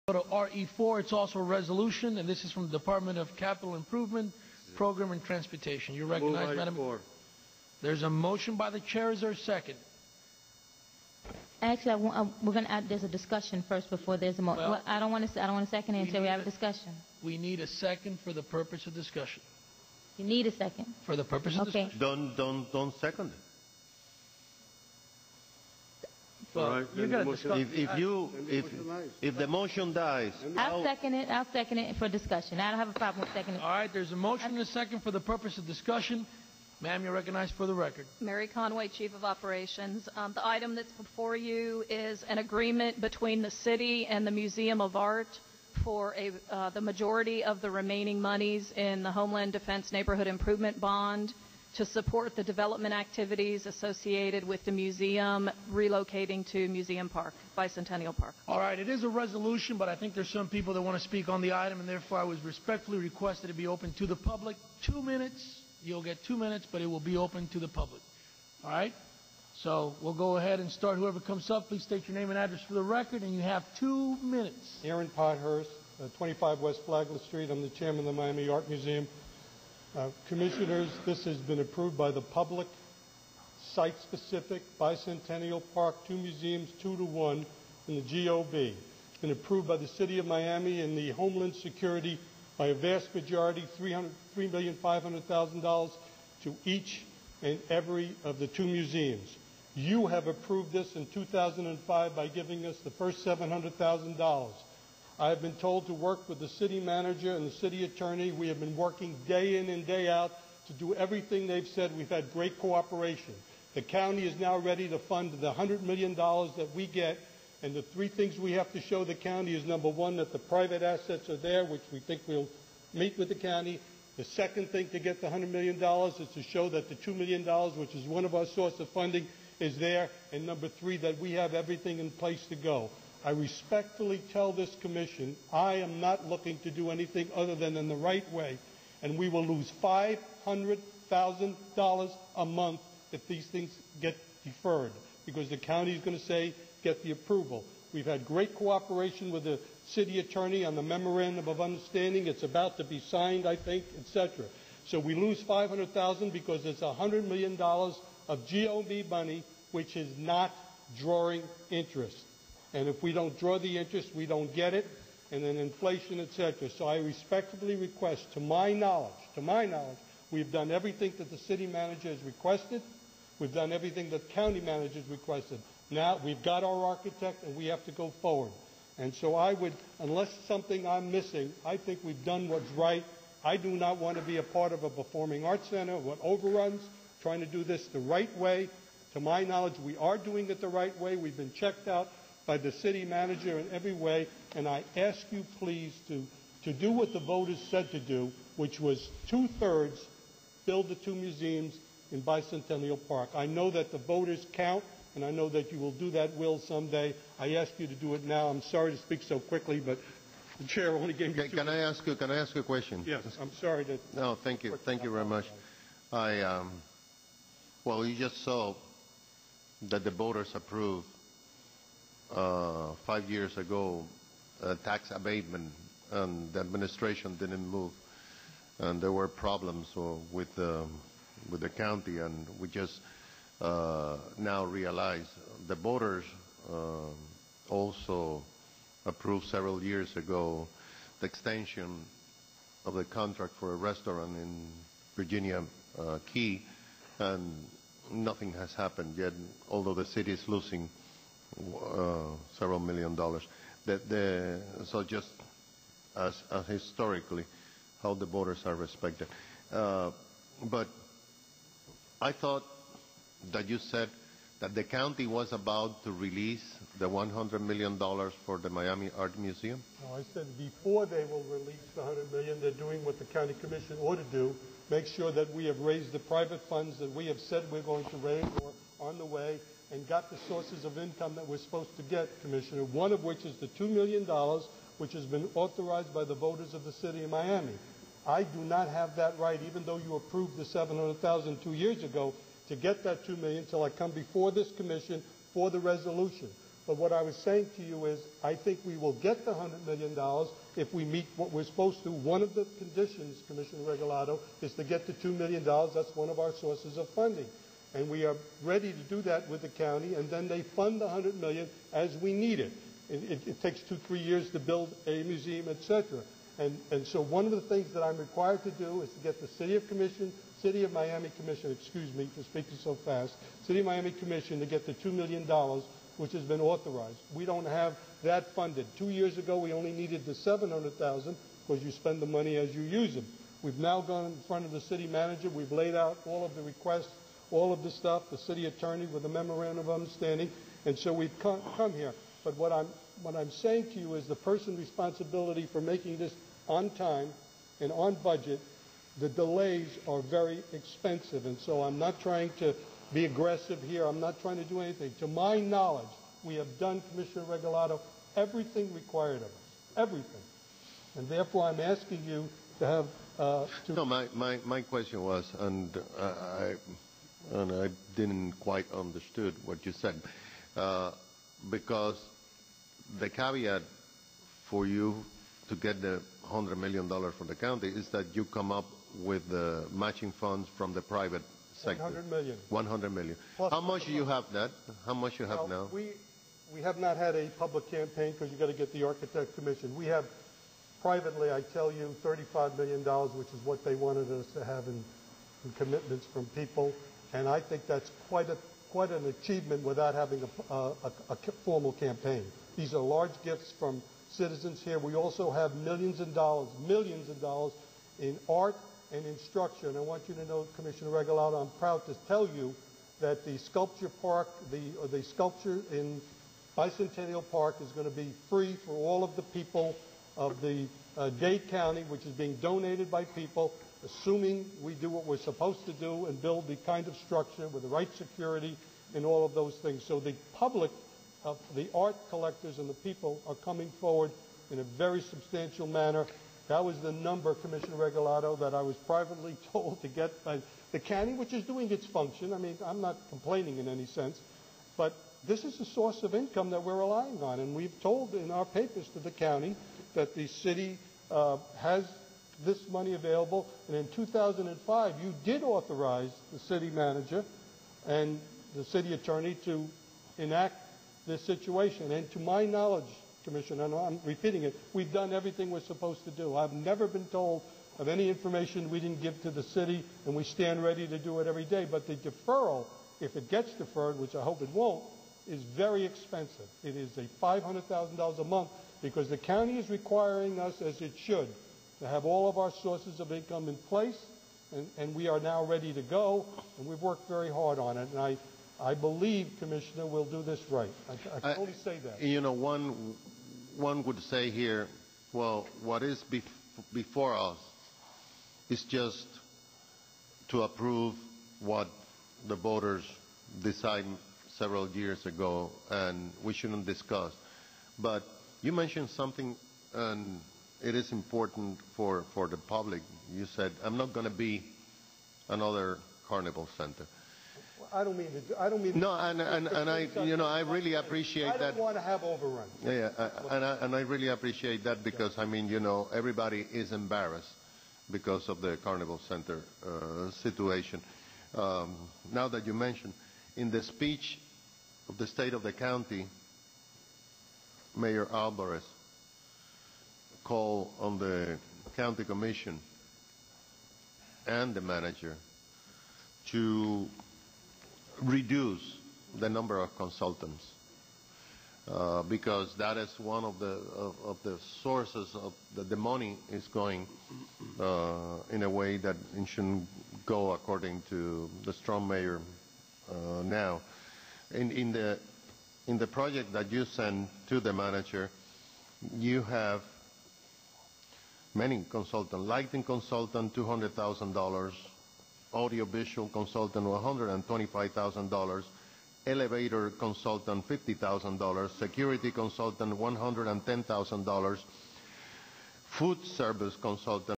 Go to RE4, it's also a resolution, and this is from the Department of Capital Improvement, Program and Transportation. You recognize, Madam? There's a motion by the chair. Is there a second? Actually, we're going to add. There's a discussion first before there's a motion. Well, I don't want to second it until we have a discussion. We need a second for the purpose of discussion. You need a second for the purpose of discussion. Don't second it. Well, right, you got to discuss. If the motion dies, I'll second it. I'll second it for discussion. I don't have a problem with seconding it. All right, there's a motion and a second for the purpose of discussion. Ma'am, you're recognized for the record. Mary Conway, Chief of Operations. The item that's before you is an agreement between the city and the Museum of Art for the majority of the remaining monies in the Homeland Defense Neighborhood Improvement Bond to support the development activities associated with the museum relocating to Museum Park, Bicentennial Park. All right, it is a resolution, but I think there's some people that want to speak on the item, and therefore I was respectfully requested to be open to the public. 2 minutes. You'll get 2 minutes, but it will be open to the public. All right? So we'll go ahead and start. Whoever comes up, please state your name and address for the record, and you have 2 minutes. Aaron Pothurst, 25 West Flagler Street. I'm the chairman of the Miami Art Museum. Commissioners, this has been approved by the public, site-specific, Bicentennial Park, 2 museums, 2 to 1 in the GOB. It's been approved by the City of Miami and the Homeland Security by a vast majority, $3,500,000 to each and every of the 2 museums. You have approved this in 2005 by giving us the first $700,000. I have been told to work with the city manager and the city attorney. We have been working day in and day out to do everything they've said. We've had great cooperation. The county is now ready to fund the $100 million that we get, and the 3 things we have to show the county is, number 1, that the private assets are there, which we think we'll meet with the county. The second thing to get the $100 million is to show that the $2 million, which is one of our sources of funding, is there, and number 3, that we have everything in place to go. I respectfully tell this commission, I am not looking to do anything other than in the right way, and we will lose $500,000 a month if these things get deferred, because the county is going to say, get the approval. We've had great cooperation with the city attorney on the memorandum of understanding. It's about to be signed, I think, etc. So we lose $500,000 because it's $100 million of GOB money, which is not drawing interest. And if we don't draw the interest, we don't get it, and then inflation, etc. So I respectfully request, to my knowledge, we've done everything that the city manager has requested. We've done everything that the county manager has requested. Now we've got our architect, and we have to go forward. And so I would, unless something I'm missing, I think we've done what's right. I do not want to be a part of a performing arts center, what overruns, trying to do this the right way. To my knowledge, we are doing it the right way. We've been checked out by the city manager in every way, and I ask you please to do what the voters said to do, which was 2/3 build the 2 museums in Bicentennial Park. I know that the voters count, and I know that you will do that will someday. I ask you to do it now. I'm sorry to speak so quickly, but the chair only gave me 2 Can I ask you a question? Yes, I'm sorry to... No, thank you. Thank you very much. Well, you just saw that the voters approved 5 years ago tax abatement, and the administration didn't move, and there were problems with the county, and we just now realize the voters also approved several years ago the extension of the contract for a restaurant in Virginia Key, and nothing has happened yet, although the city is losing several $1 million. So just as historically, how the voters are respected. But I thought that you said that the county was about to release the $100 million for the Miami Art Museum? No, I said before they will release the $100 million, they're doing what the county commission ought to do, make sure that we have raised the private funds that we have said we're going to raise or on the way, and got the sources of income that we're supposed to get, Commissioner, one of which is the $2 million, which has been authorized by the voters of the city of Miami. I do not have that right, even though you approved the $700,000 2 years ago, to get that $2 million until I come before this commission for the resolution. But what I was saying to you is, I think we will get the $100 million if we meet what we're supposed to. One of the conditions, Commissioner Regalado, is to get the $2 million. That's one of our sources of funding. And we are ready to do that with the county, and then they fund the $100 million as we need it. It takes 2-3 years to build a museum, etc. And so one of the things that I'm required to do is to get the City of Miami Commission, excuse me for speaking so fast, City of Miami Commission to get the $2 million, which has been authorized. We don't have that funded. 2 years ago, we only needed the $700,000 because you spend the money as you use them. We've now gone in front of the city manager. We've laid out all of the requests, all of the stuff, the city attorney with a memorandum of understanding, and so we've come here. But what I'm saying to you is the person responsibility for making this on time and on budget, the delays are very expensive, and so I'm not trying to be aggressive here. I'm not trying to do anything. To my knowledge, we have done, Commissioner Regalado, everything required of us, everything. And therefore, I'm asking you to have No, my question was, and I didn't quite understood what you said, because the caveat for you to get the $100 million from the county is that you come up with the matching funds from the private sector. 100 million. 100 million. Plus, how much do you have that? How much you have now? We have not had a public campaign because you've got to get the architect commission. We have privately, I tell you, $35 million, which is what they wanted us to have in commitments from people, and I think that's quite an achievement without having a formal campaign. These are large gifts from citizens here. We also have millions of dollars in art and instruction. I want you to know, Commissioner Regalado, I'm proud to tell you that the sculpture park, the sculpture in Bicentennial Park is going to be free for all of the people of the Dade County, which is being donated by people, assuming we do what we're supposed to do and build the kind of structure with the right security and all of those things. So the public, the art collectors and the people are coming forward in a very substantial manner. That was the number, Commissioner Regalado, that I was privately told to get by the county, which is doing its function. I mean, I'm not complaining in any sense, but this is a source of income that we're relying on, and we've told in our papers to the county that the city has this money available, and in 2005 you did authorize the city manager and the city attorney to enact this situation. And to my knowledge, Commissioner, and I'm repeating it, we've done everything we're supposed to do. I've never been told of any information we didn't give to the city, and we stand ready to do it every day. But the deferral, if it gets deferred, which I hope it won't, is very expensive. It is a $500,000 a month because the county is requiring us, as it should, to have all of our sources of income in place, and we are now ready to go, and we've worked very hard on it. And I believe, Commissioner, we'll do this right. I can only say that. You know, one would say here, well, what is before us is just to approve what the voters decided several years ago, and we shouldn't discuss. But you mentioned something, and it is important for the public. You said, I'm not going to be another carnival center. I don't mean to. No, and I really appreciate that. I don't want to have overruns. Yeah, and I really appreciate that because, I mean, everybody is embarrassed because of the Carnival Center situation. Now that you mention, in the speech of the state of the county, Mayor Alvarez called on the county commission and the manager to reduce the number of consultants because that is one of the sources of the money is going in a way that it shouldn't go according to the strong mayor now. In the project that you send to the manager, you have many consultants. Lighting consultant, $200,000. Audiovisual consultant, $125,000. Elevator consultant, $50,000. Security consultant, $110,000. Food service consultant,